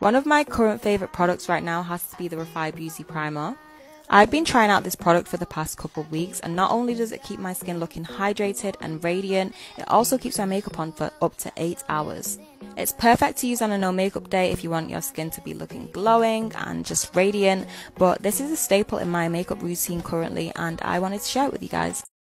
One of my current favourite products right now has to be the Refi Beauty Primer. I've been trying out this product for the past couple of weeks, and not only does it keep my skin looking hydrated and radiant, it also keeps my makeup on for up to 8 hours. It's perfect to use on a no makeup day if you want your skin to be looking glowing and just radiant, but this is a staple in my makeup routine currently and I wanted to share it with you guys.